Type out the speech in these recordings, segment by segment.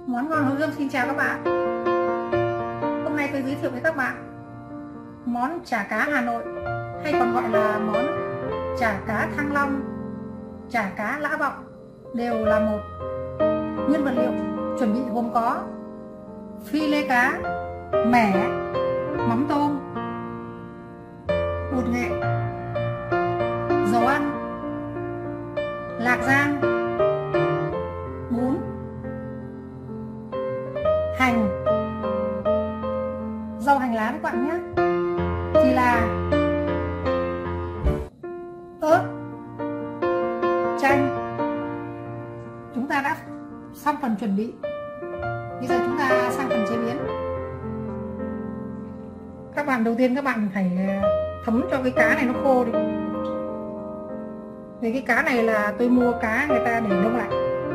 Món ngon Hữu Gươm xin chào các bạn. Hôm nay tôi giới thiệu với các bạn món chả cá Hà Nội, hay còn gọi là món chả cá Thang Long, chả cá La Vong, đều là một. Nguyên vật liệu chuẩn bị gồm có phi lê cá, mẻ, mắm tôm, bột nghệ, dầu ăn, lạc rang, bún, hành, rau hành lá các bạn nhé, thì là ớt, chanh. Chúng ta đã xong phần chuẩn bị, bây giờ chúng ta sang phần chế biến. Các bạn đầu tiên các bạn phải thấm cho cái cá này nó khô đi. Vì cái cá này là tôi mua cá người ta để đông lạnh.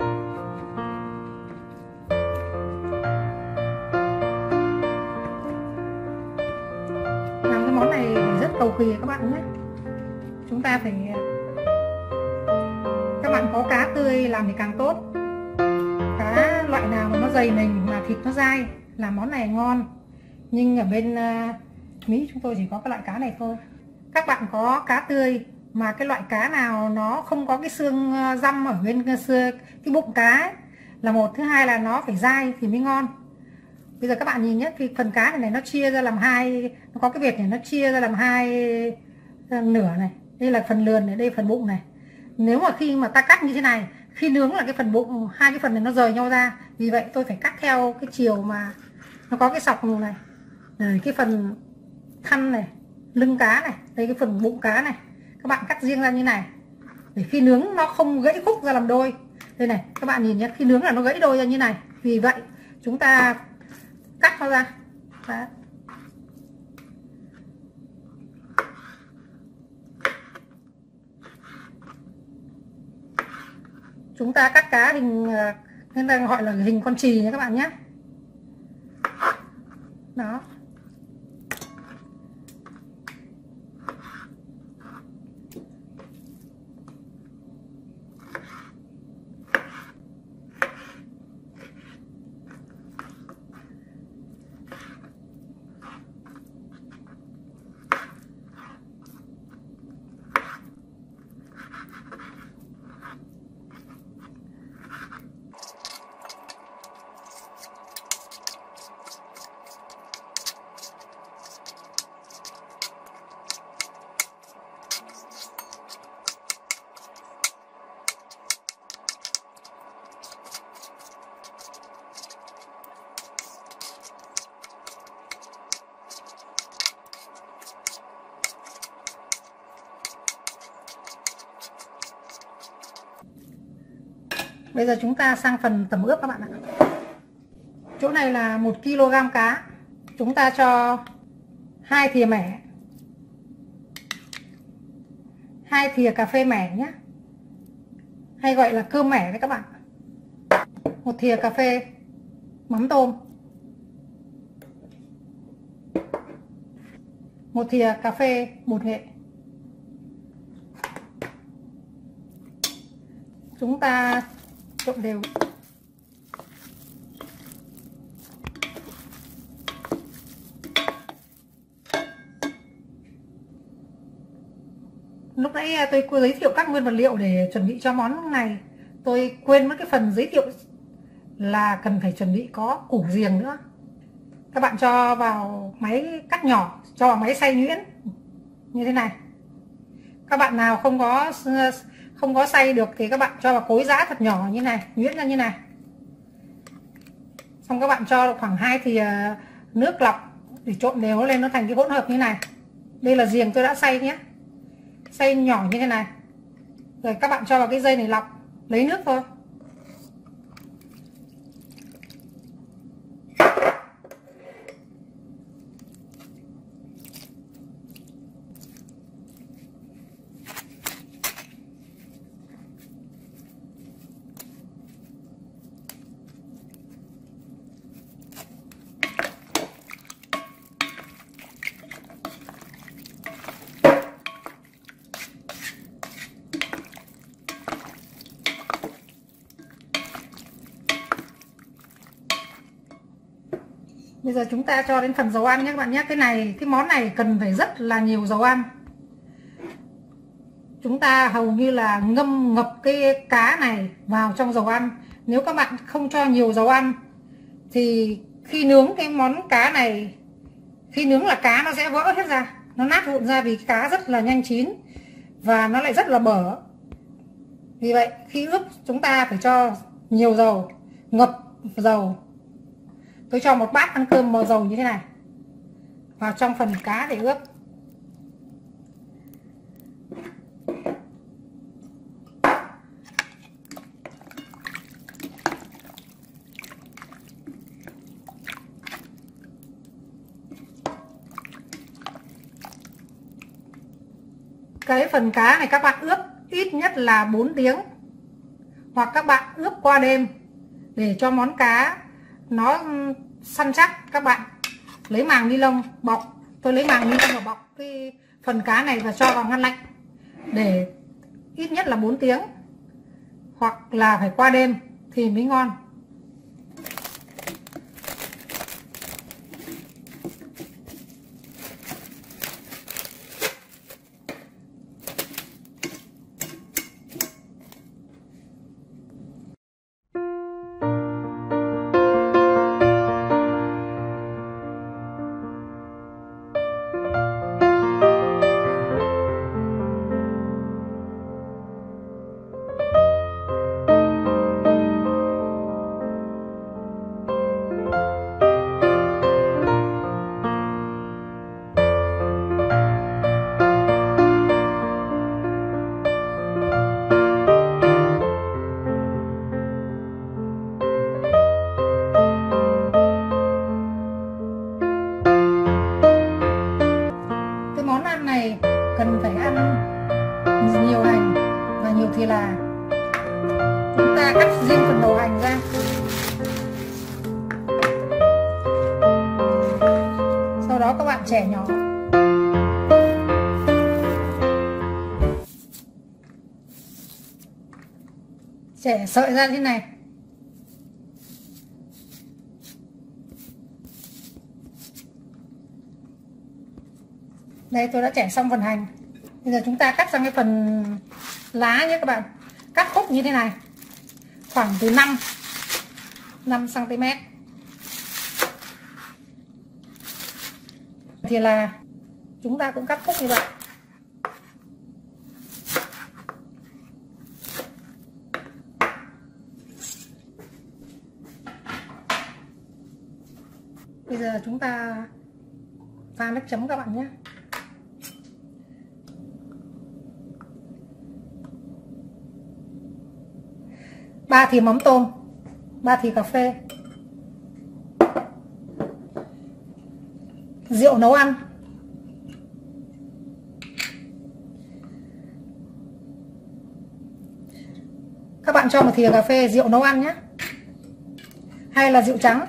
Làm cái món này rất cầu kỳ các bạn nhé. Chúng ta phải, các bạn có cá tươi làm thì càng tốt. Cá loại nào mà nó dày nềnh mà thịt nó dai làm món này ngon. Nhưng ở bên Mỹ chúng tôi chỉ có cái loại cá này thôi. Các bạn có cá tươi mà cái loại cá nào nó không có cái xương dăm ở bên cái bụng cá ấy, là một. Thứ hai là nó phải dai thì mới ngon. Bây giờ các bạn nhìn nhé, cái phần cá này nó chia ra làm hai, nó có cái vệt này, nó chia ra làm hai nửa này. Đây là phần lườn này, đây là phần bụng này. Nếu mà khi mà ta cắt như thế này, khi nướng là cái phần bụng, hai cái phần này nó rời nhau ra. Vì vậy tôi phải cắt theo cái chiều mà nó có cái sọc này. Rồi cái phần thân này, lưng cá này, đây cái phần bụng cá này, các bạn cắt riêng ra như này để khi nướng nó không gãy khúc ra làm đôi. Đây này, các bạn nhìn nhé, khi nướng là nó gãy đôi ra như này. Vì vậy chúng ta cắt nó ra. Đó. Chúng ta cắt cá hình, nên ta gọi là hình con chì nha các bạn nhé. Đó. Bây giờ chúng ta sang phần tẩm ướp các bạn ạ. Chỗ này là 1 kg cá. Chúng ta cho 2 thìa mẻ, 2 thìa cà phê mẻ nhé, hay gọi là cơm mẻ đấy các bạn. 1 thìa cà phê mắm tôm, 1 thìa cà phê bột nghệ. Chúng ta trộn đều. Lúc nãy tôi giới thiệu các nguyên vật liệu để chuẩn bị cho món này. Tôi quên mất cái phần giới thiệu là cần phải chuẩn bị có củ riềng nữa. Các bạn cho vào máy cắt nhỏ, cho vào máy xay nhuyễn như thế này. Các bạn nào không có xay được thì các bạn cho vào cối giã thật nhỏ như này, nhuyễn ra như này. Xong các bạn cho khoảng 2 thìa nước lọc để trộn đều nó lên, nó thành cái hỗn hợp như này. Đây là riềng tôi đã xay nhé, xay nhỏ như thế này. Rồi các bạn cho vào cái dây này lọc, lấy nước thôi. Bây giờ chúng ta cho đến phần dầu ăn nhé các bạn nhé. Cái món này cần phải rất là nhiều dầu ăn. Chúng ta hầu như là ngập cái cá này vào trong dầu ăn. Nếu các bạn không cho nhiều dầu ăn thì khi nướng cái món cá này, khi nướng là cá nó sẽ vỡ hết ra, nó nát vụn ra, vì cá rất là nhanh chín và nó lại rất là bở. Vì vậy khi ướp chúng ta phải cho nhiều dầu, ngập dầu. Tôi cho một bát ăn cơm màu dầu như thế này vào trong phần cá để ướp. Cái phần cá này các bạn ướp ít nhất là 4 tiếng, hoặc các bạn ướp qua đêm để cho món cá nó săn chắc. Các bạn lấy màng ni lông bọc, tôi lấy màng ni lông và bọc cái phần cá này và cho vào ngăn lạnh để ít nhất là 4 tiếng, hoặc là phải qua đêm thì mới ngon. Này cần phải ăn nhiều hành và nhiều thìa là. Chúng ta cắt riêng phần đầu hành ra, sau đó các bạn chẻ nhỏ. Chẻ sợi ra thế này. Đây, tôi đã chẻ xong phần hành. Bây giờ chúng ta cắt sang cái phần lá nhé các bạn. Cắt khúc như thế này, khoảng từ 5 cm. Thì là chúng ta cũng cắt khúc như vậy. Bây giờ chúng ta pha nước chấm các bạn nhé. Ba thìa mắm tôm, 3 thìa cà phê, rượu nấu ăn, các bạn cho 1 thìa cà phê rượu nấu ăn nhé, hay là rượu trắng.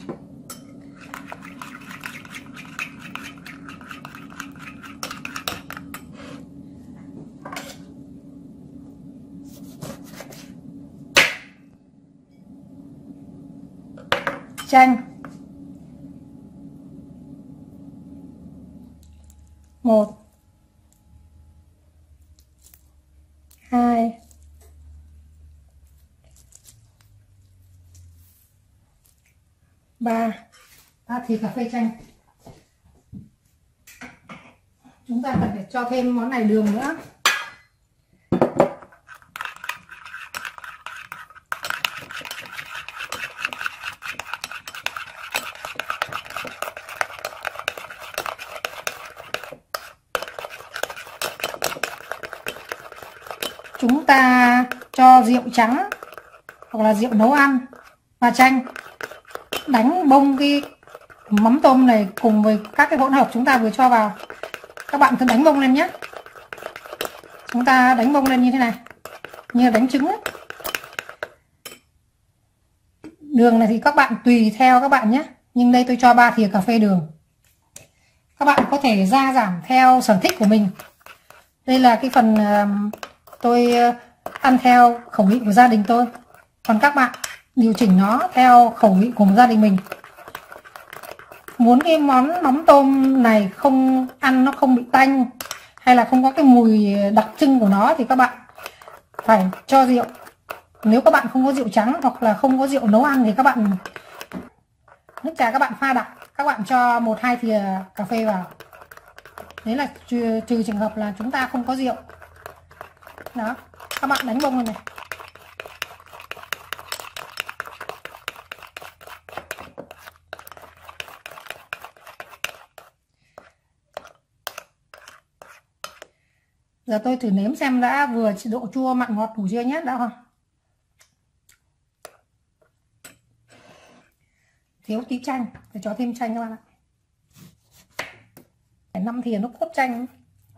Chanh 1, 2, 3 thìa cà phê chanh. Chúng ta cần phải cho thêm món này đường nữa. Chúng ta cho rượu trắng hoặc là rượu nấu ăn và chanh, đánh bông cái mắm tôm này cùng với các cái hỗn hợp chúng ta vừa cho vào. Các bạn cứ đánh bông lên nhé. Chúng ta đánh bông lên như thế này, như đánh trứng ấy. Đường này thì các bạn tùy theo các bạn nhé, nhưng đây tôi cho 3 thìa cà phê đường. Các bạn có thể gia giảm theo sở thích của mình. Đây là cái phần tôi ăn theo khẩu vị của gia đình tôi, còn các bạn điều chỉnh nó theo khẩu vị của gia đình mình. muốn cái món mắm tôm này không ăn nó không bị tanh hay là không có cái mùi đặc trưng của nó thì các bạn phải cho rượu. Nếu các bạn không có rượu trắng hoặc là không có rượu nấu ăn thì các bạn nước trà các bạn pha đặc, các bạn cho 1-2 thìa cà phê vào. Đấy là trừ trường hợp là chúng ta không có rượu. Đó, các bạn đánh bông lên này. Giờ tôi thử nếm xem đã vừa độ chua mặn ngọt đủ chưa nhé, đã không? Thiếu tí chanh, phải cho thêm chanh các bạn ạ. 5 thìa nước cốt chanh.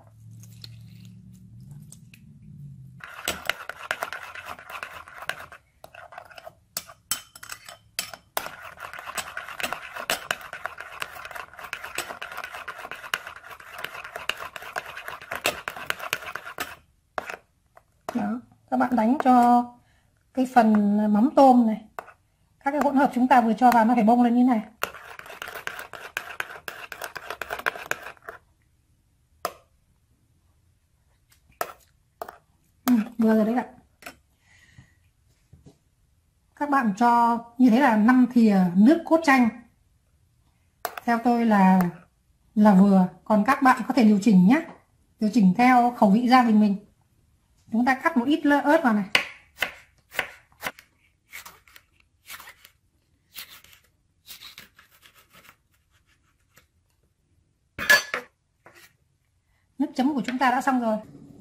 Đó, các bạn đánh cho cái phần mắm tôm này, các cái hỗn hợp chúng ta vừa cho vào nó phải bông lên như này. Vừa rồi đấy ạ. Các bạn cho như thế là 5 thìa nước cốt chanh. Theo tôi là vừa. Còn các bạn có thể điều chỉnh nhé. Điều chỉnh theo khẩu vị gia đình mình. Chúng ta cắt một ít ớt vào này. Nước chấm của chúng ta đã xong rồi.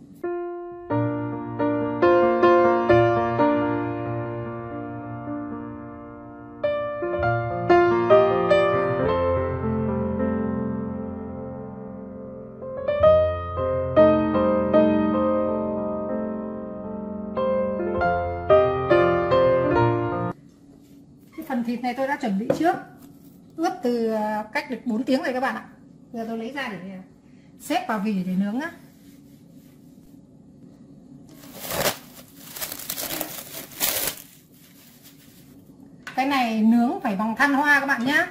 Phần thịt này tôi đã chuẩn bị trước, ướp từ cách được 4 tiếng rồi các bạn ạ. Giờ tôi lấy ra để xếp vào vỉ để nướng á. Cái này nướng phải bằng than hoa các bạn nhé.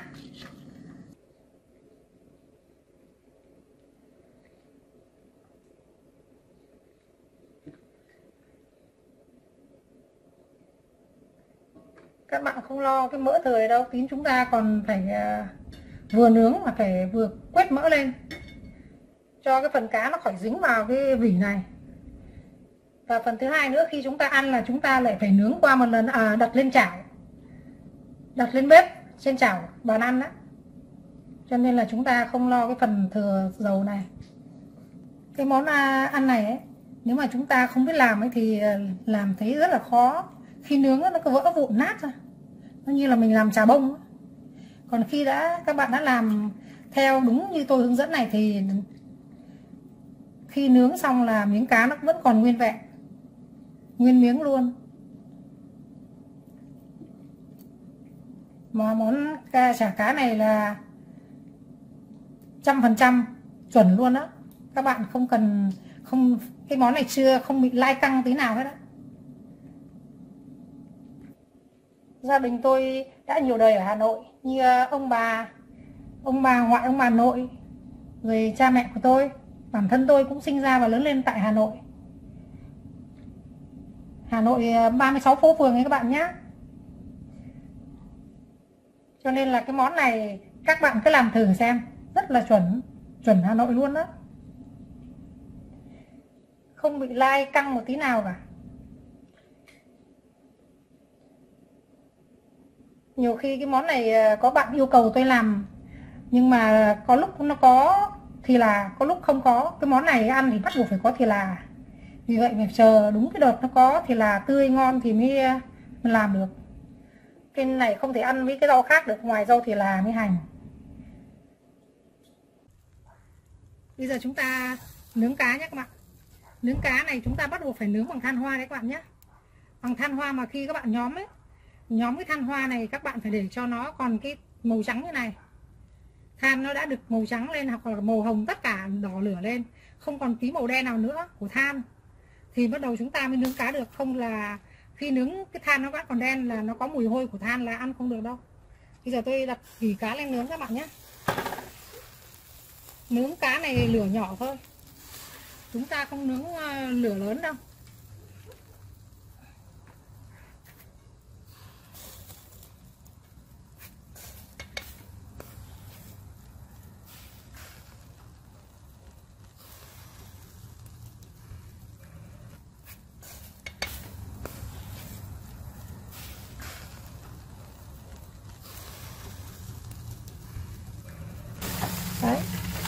Các bạn không lo cái mỡ thừa đâu, tí chúng ta còn phải vừa nướng mà phải vừa quét mỡ lên cho cái phần cá nó khỏi dính vào cái vỉ này. Và phần thứ hai nữa, khi chúng ta ăn là chúng ta lại phải nướng qua một lần, đặt lên chảo, đặt lên bếp trên chảo bàn ăn đó. Cho nên là chúng ta không lo cái phần thừa dầu này. Cái món ăn này ấy, nếu mà chúng ta không biết làm ấy thì làm thấy rất là khó. Khi nướng nó cứ vỡ vụn nát ra, nó như là mình làm chả bông. Còn khi các bạn đã làm theo đúng như tôi hướng dẫn này thì khi nướng xong là miếng cá nó vẫn còn nguyên vẹn, nguyên miếng luôn. Mà món chả cá này là 100% chuẩn luôn đó. Các bạn không cần, cái món này không bị lai căng tí nào hết đó. Gia đình tôi đã nhiều đời ở Hà Nội, như ông bà ngoại, ông bà nội, rồi cha mẹ của tôi. Bản thân tôi cũng sinh ra và lớn lên tại Hà Nội. Hà Nội 36 phố phường ấy các bạn nhé. Cho nên là cái món này các bạn cứ làm thử xem, rất là chuẩn Hà Nội luôn đó. Không bị lai căng một tí nào cả. Nhiều khi cái món này có bạn yêu cầu tôi làm, nhưng mà có lúc nó có thì là, có lúc không có. Cái món này ăn thì bắt buộc phải có thì là. Vì vậy phải chờ đúng cái đợt nó có thì là tươi ngon thì mới làm được. Cái này không thể ăn với cái rau khác được ngoài rau thì là với hành. Bây giờ chúng ta nướng cá nhé các bạn. Nướng cá này chúng ta bắt buộc phải nướng bằng than hoa đấy các bạn nhé. Bằng than hoa mà khi các bạn nhóm ấy, nhóm cái than hoa này các bạn phải để cho nó còn cái màu trắng như này. Than nó đã được màu trắng lên hoặc là màu hồng, tất cả đỏ lửa lên, không còn tí màu đen nào nữa của than thì bắt đầu chúng ta mới nướng cá được. Không là khi nướng cái than nó vẫn còn đen là nó có mùi hôi của than là ăn không được đâu. Bây giờ tôi đặt vỉ cá lên nướng các bạn nhé. nướng cá này lửa nhỏ thôi, chúng ta không nướng lửa lớn đâu. Đấy.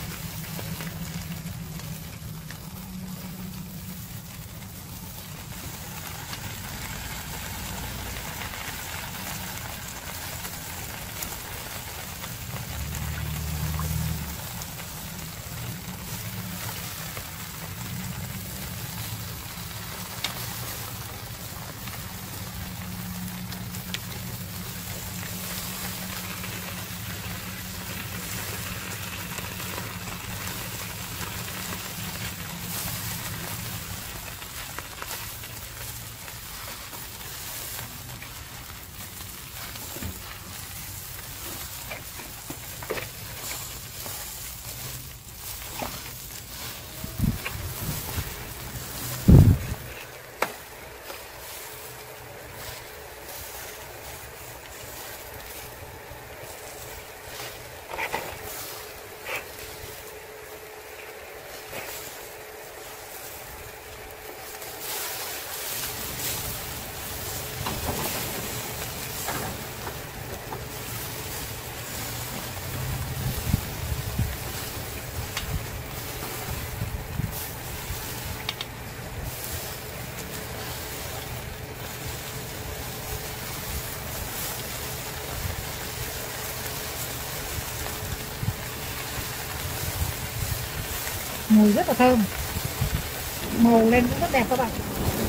Mùi rất là thơm, màu lên cũng rất đẹp các bạn.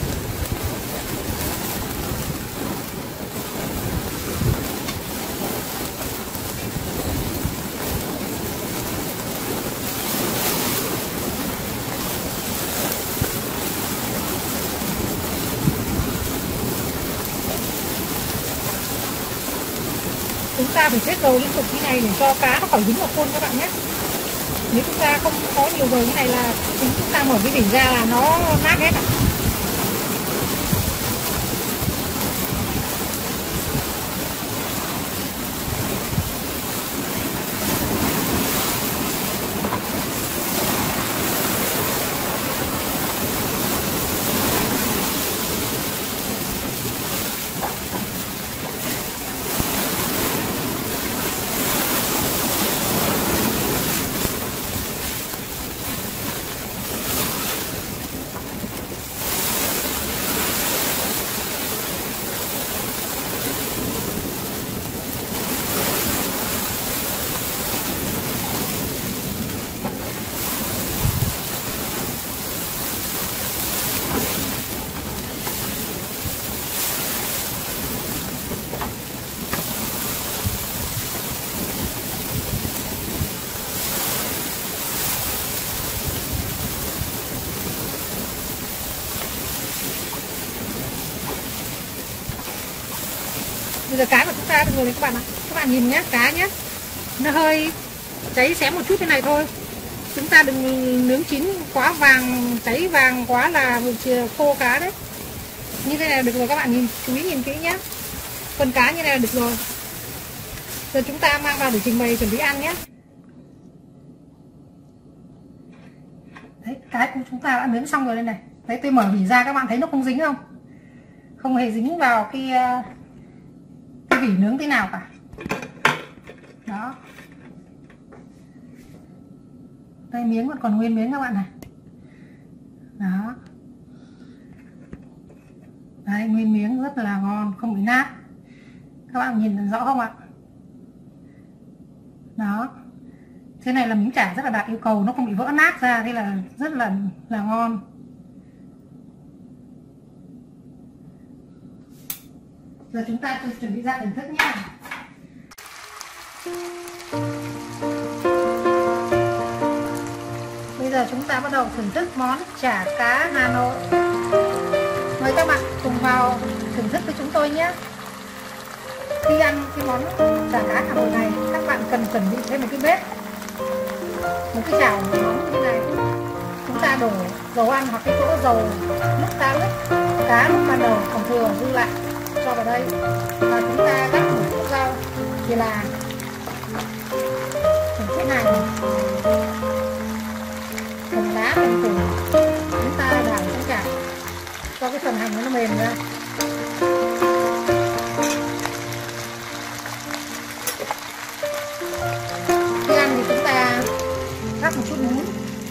Chúng ta phải xếp dầu liên tục như này để cho cá nó khỏi dính vào khuôn các bạn nhé. Nếu chúng ta không có nhiều dầu như này là chúng ta mở cái vỉ ra là nó nát hết ạ. Bây giờ cá của chúng ta được rồi đấy các bạn ạ. Các bạn nhìn nhé, cá nhé, nó hơi cháy xém một chút thế này thôi. Chúng ta đừng nướng chín quá vàng, cháy vàng quá là khô cá đấy. Như thế này là được rồi các bạn, nhìn chú ý nhìn kỹ nhé. Phần cá như này là được rồi. Giờ chúng ta mang vào để trình bày chuẩn bị ăn nhé. Đấy, cái của chúng ta đã nướng xong rồi đây này. Đấy, tôi mở vỉ ra các bạn thấy nó không dính không? Không hề dính vào cái vỉ nướng thế nào cả. Đó. Đây, miếng vẫn còn nguyên miếng các bạn này. Đó. Đấy, nguyên miếng rất là ngon, không bị nát. Các bạn nhìn rõ không ạ? Đó. Thế này là miếng chả rất là đạt yêu cầu, nó không bị vỡ nát ra, thế là rất là ngon. Giờ chúng ta chuẩn bị ra thưởng thức nhé. Bây giờ chúng ta bắt đầu thưởng thức món chả cá Hà Nội. Mời các bạn cùng vào thưởng thức với chúng tôi nhé. Khi ăn cái món chả cá Hà Nội này, các bạn cần chuẩn bị thêm một cái bếp. một cái chảo nóng như thế này, chúng ta đổ dầu ăn hoặc cái cỗ dầu lúc ta ướp cá lúc ban đầu còn thừa dư lại cho vào đây, và chúng ta gắp một chút rau thì là thế này, phần lá phần củ chúng ta đảo trong chảo cho cái phần hành nó mềm ra. Khi ăn thì chúng ta rắc một chút muối,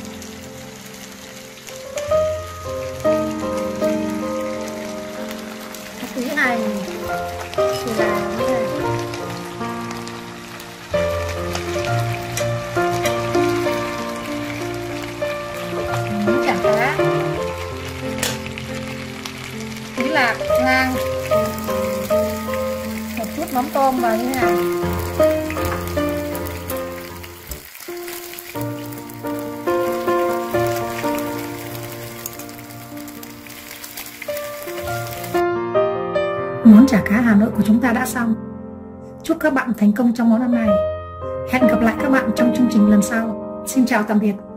tí hành thì là như này. Muối chả cá, tí lạc ngang, một chút mắm tôm vào như thế này. Món chả cá Hà Nội của chúng ta đã xong. Chúc các bạn thành công trong món ăn này. Hẹn gặp lại các bạn trong chương trình lần sau. Xin chào tạm biệt.